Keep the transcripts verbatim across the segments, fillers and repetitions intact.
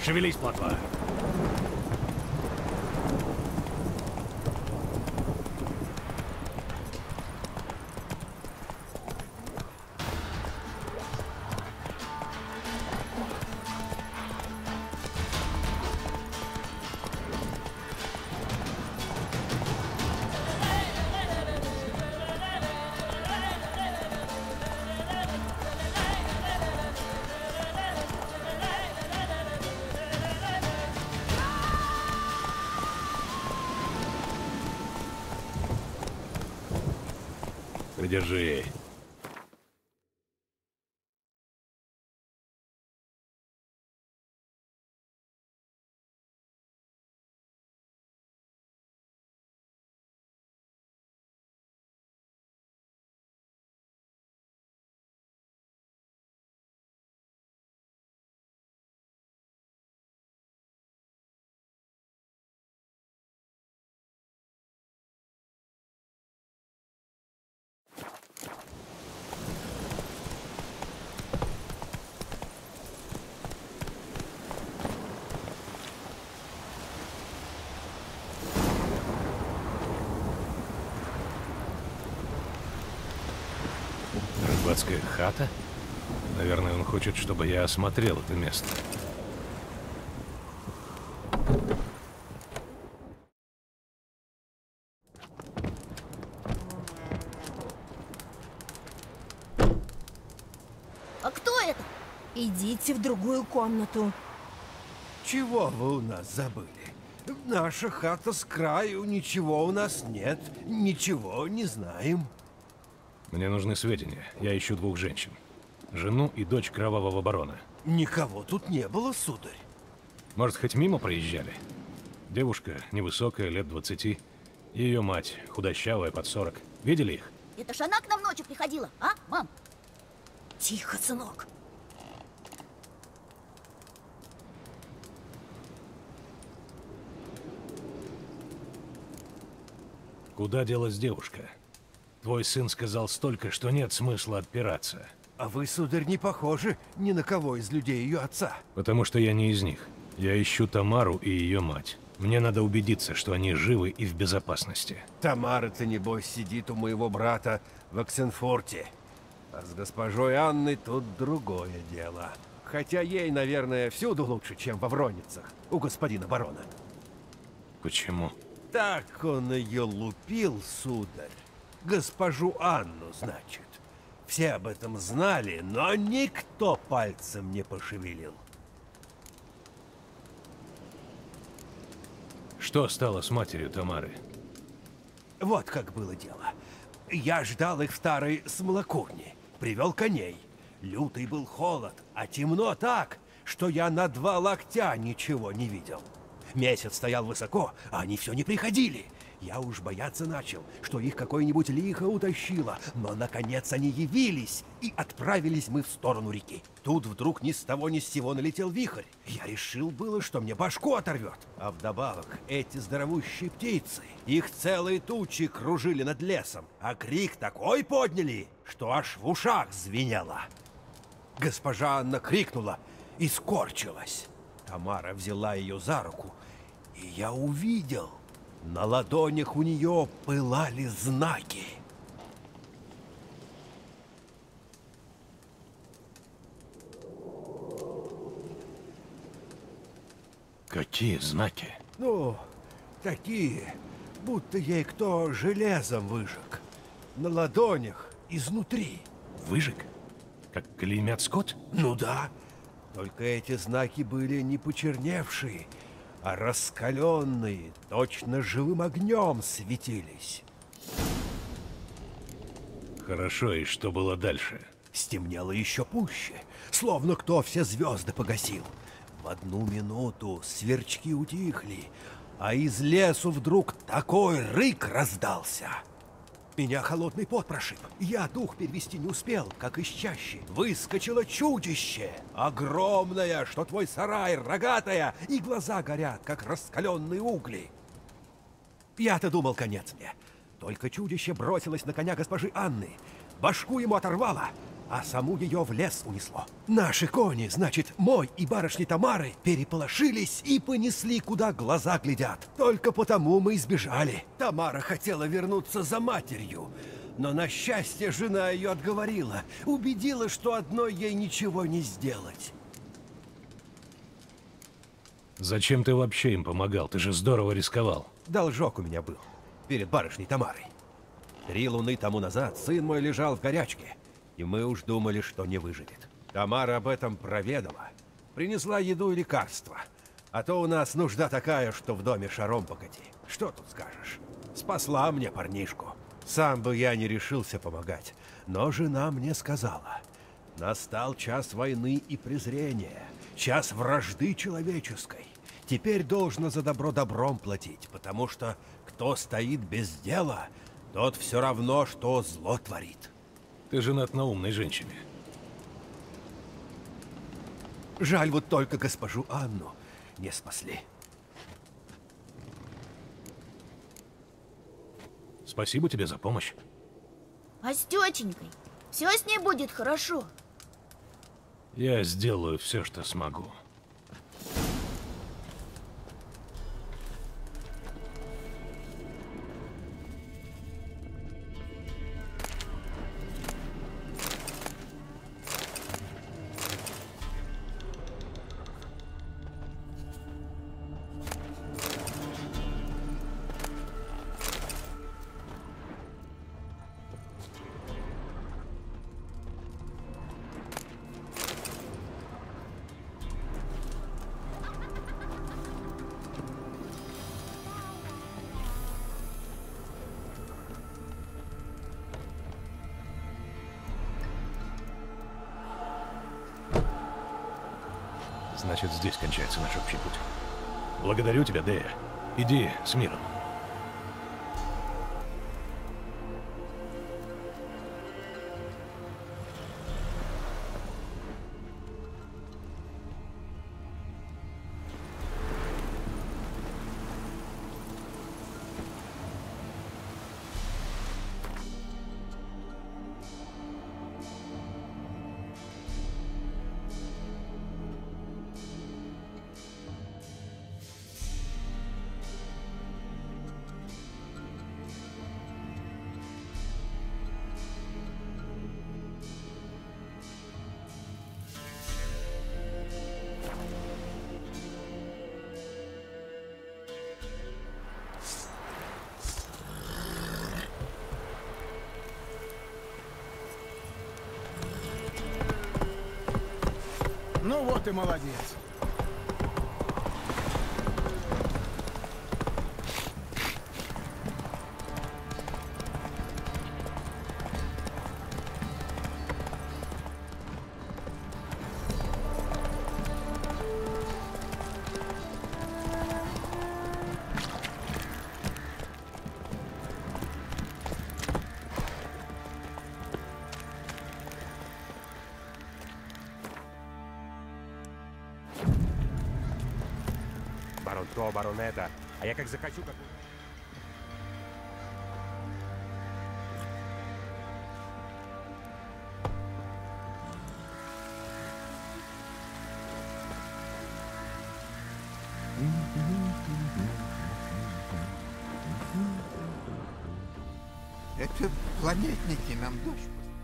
Шевелись, плотва. Придержи. Рыбацкая хата? Наверное, он хочет, чтобы я осмотрел это место. А кто это? Идите в другую комнату. Чего вы у нас забыли? Наша хата с краю, ничего у нас нет, ничего не знаем. Мне нужны сведения. Я ищу двух женщин. Жену и дочь кровавого барона. Никого тут не было, сударь. Может, хоть мимо проезжали? Девушка невысокая, лет двадцати. Ее мать, худощавая, под сорок. Видели их? Это ж она к нам ночью приходила, а, мам? Тихо, сынок. Куда делась девушка? Твой сын сказал столько, что нет смысла отпираться. А вы, сударь, не похожи ни на кого из людей ее отца. Потому что я не из них. Я ищу Тамару и ее мать. Мне надо убедиться, что они живы и в безопасности. Тамара-то, небось, сидит у моего брата в Оксенфорте. А с госпожой Анной тут другое дело. Хотя ей, наверное, всюду лучше, чем во Вроницах, у господина барона. Почему? Так он ее лупил, сударь. Госпожу Анну, значит. Все об этом знали, но никто пальцем не пошевелил. Что стало с матерью Тамары? Вот как было дело. Я ждал их в старой смолокурне. Привел коней. Лютый был холод, а темно так, что я на два локтя ничего не видел. Месяц стоял высоко, а они все не приходили. Я уж бояться начал, что их какое-нибудь лихо утащило, но наконец они явились, и отправились мы в сторону реки. Тут вдруг ни с того ни с сего налетел вихрь. Я решил было, что мне башку оторвет. А вдобавок эти здоровущие птицы, их целые тучи кружили над лесом, а крик такой подняли, что аж в ушах звенело. Госпожа Анна крикнула и скорчилась. Тамара взяла ее за руку, и я увидел, на ладонях у нее пылали знаки. Какие знаки? Ну, такие, будто ей кто железом выжег. На ладонях изнутри. Выжег? Как клеймят скот? Ну да, только эти знаки были не почерневшие, а раскаленные, точно живым огнем светились. Хорошо, и что было дальше? Стемнело еще пуще, словно кто все звезды погасил. В одну минуту сверчки утихли, а из лесу вдруг такой рык раздался. Меня холодный пот прошиб. Я дух перевести не успел, как из чащи выскочило чудище. Огромное, что твой сарай, рогатая, и глаза горят, как раскаленные угли. Я-то думал, конец мне. Только чудище бросилось на коня госпожи Анны. Башку ему оторвало, а саму ее в лес унесло. Наши кони, значит, мой и барышни Тамары, переполошились и понесли, куда глаза глядят. Только потому мы избежали. Тамара хотела вернуться за матерью, но на счастье жена ее отговорила, убедила, что одной ей ничего не сделать. Зачем ты вообще им помогал? Ты же здорово рисковал. Должок у меня был перед барышней Тамарой. Три луны тому назад сын мой лежал в горячке, и мы уж думали, что не выживет. Тамара об этом проведала, принесла еду и лекарства. А то у нас нужда такая, что в доме шаром покати. Что тут скажешь? Спасла мне парнишку. Сам бы я не решился помогать, но жена мне сказала: настал час войны и презрения, час вражды человеческой. Теперь должно за добро добром платить, потому что кто стоит без дела, тот все равно, что зло творит. Ты женат на умной женщине. Жаль вот только госпожу Анну не спасли. Спасибо тебе за помощь. А с тетенькой? Все с ней будет хорошо. Я сделаю все, что смогу. Значит, здесь кончается наш общий путь. Благодарю тебя, Дея. Иди с миром. Ну вот и молодец. Барон то, барон это. А я как захочу, как... Это планетники нам дождь.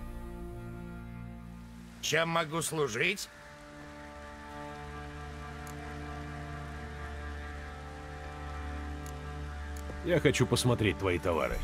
Чем могу служить? Я хочу посмотреть твои товары.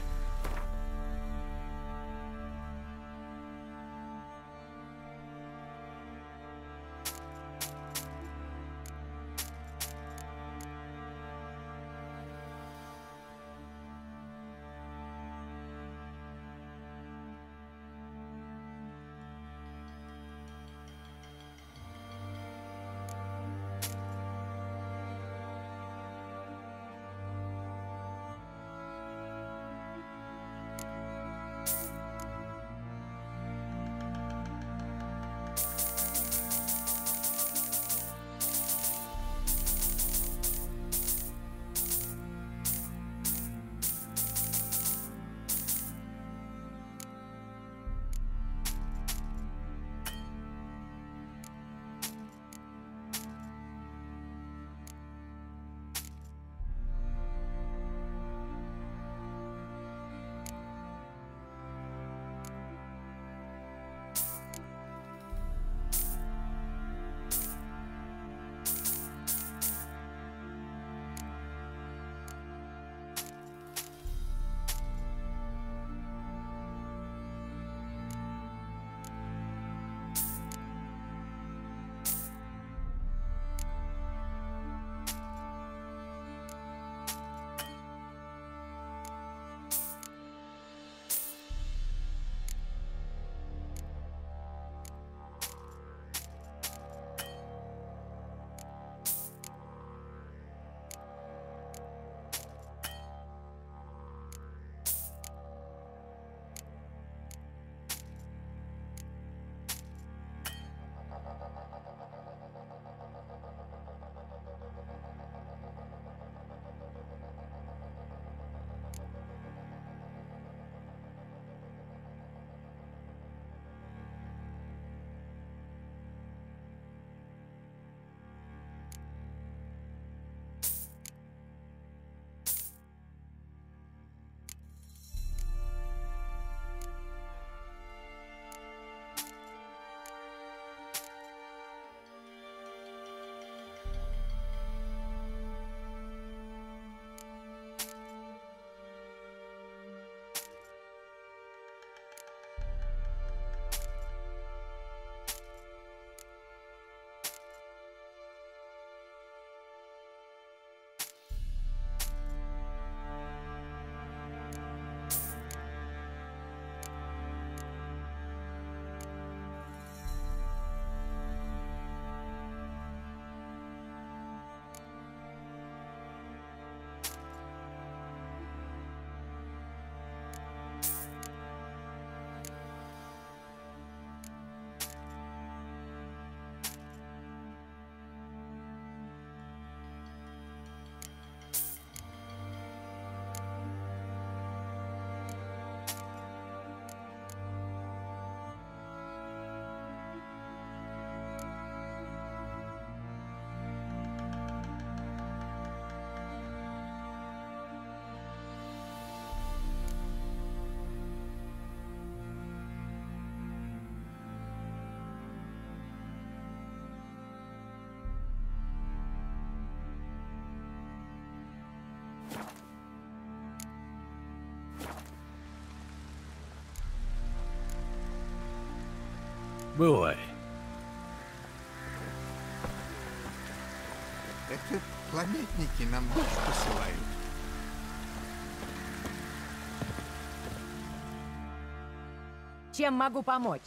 Бывай. Это планетники нам дождь посылают. Чем могу помочь?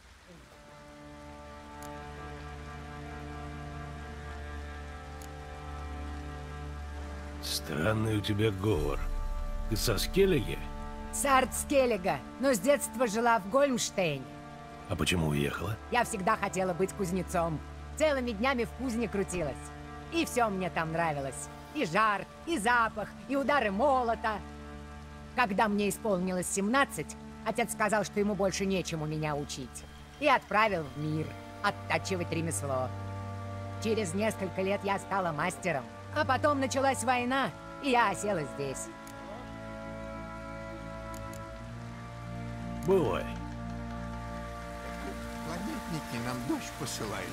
Странный у тебя говор. Ты со Скеллиги? С Артскеллига, но с детства жила в Гольмштейне. А почему уехала? Я всегда хотела быть кузнецом. Целыми днями в кузне крутилась. И все мне там нравилось. И жар, и запах, и удары молота. Когда мне исполнилось семнадцать, отец сказал, что ему больше нечему меня учить. И отправил в мир оттачивать ремесло. Через несколько лет я стала мастером. А потом началась война, и я осела здесь. Бывай. Планетники нам дождь посылают.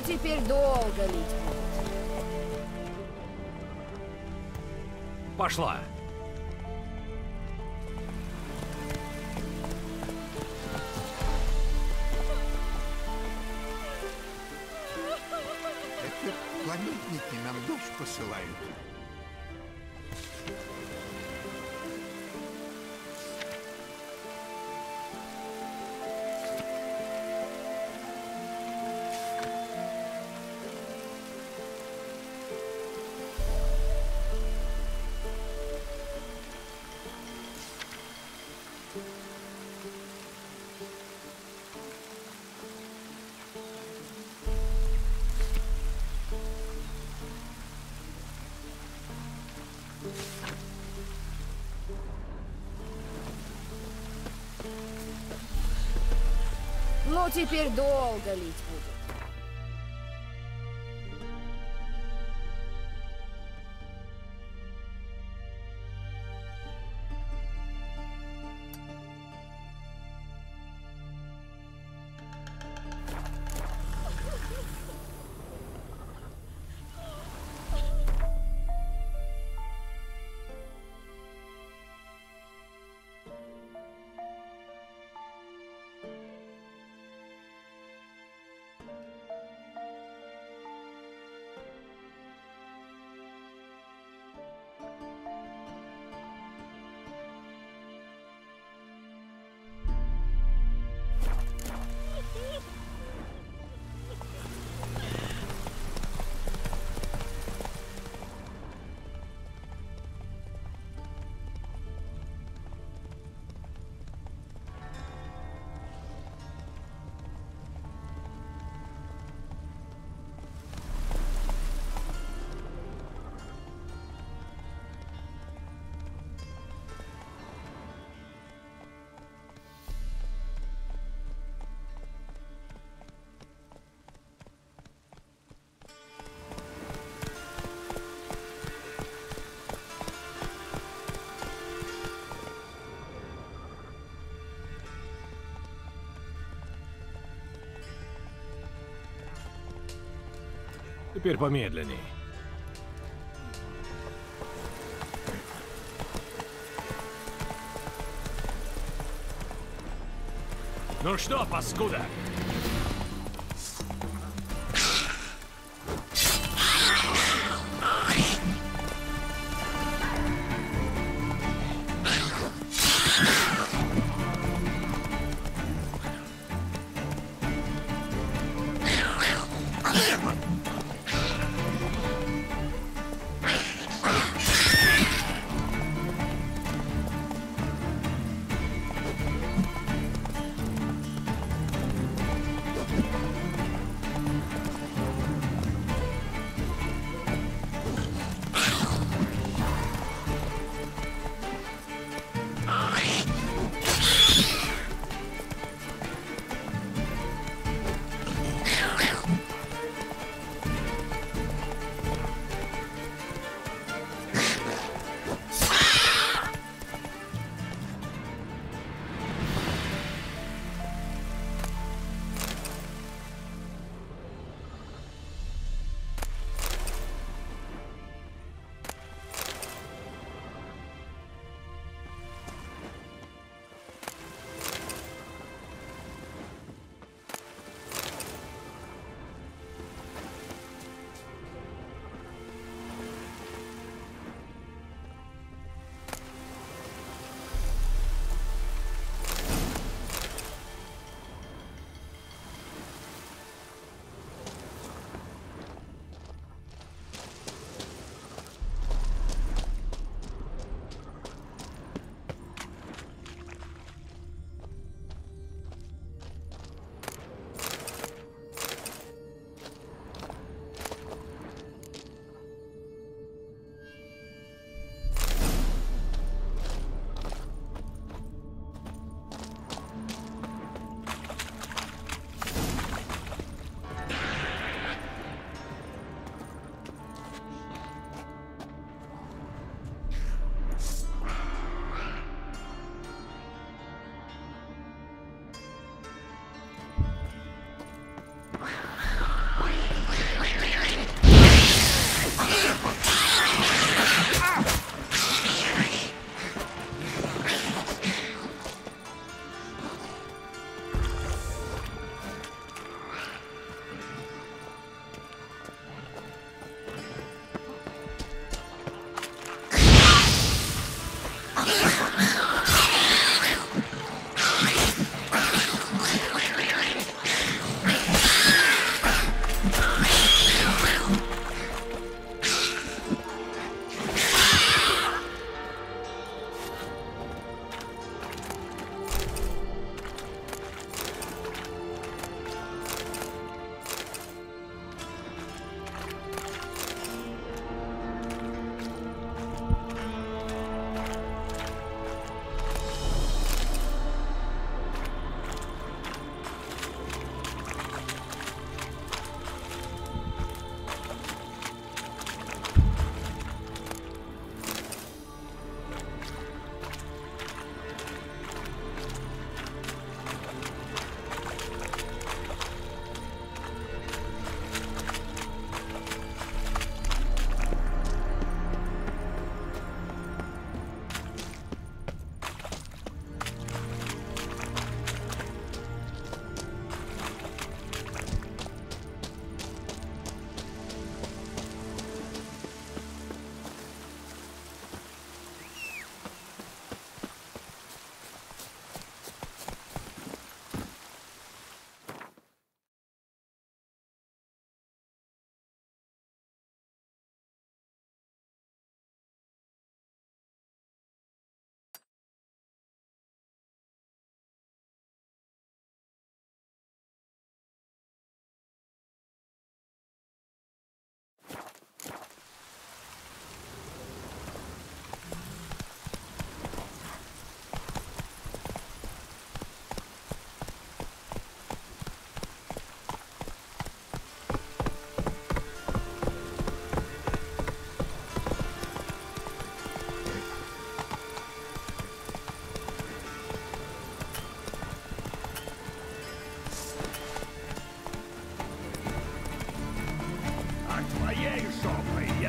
теперь долго лить будет. Пошла. Это планетники нам дождь посылают. Ну, теперь долго лить будет. Теперь помедленней. Ну что, паскуда?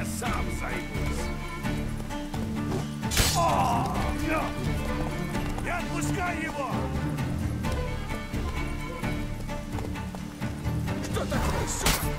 сам займусь. О, я! Не отпускай его! Что такое, сука?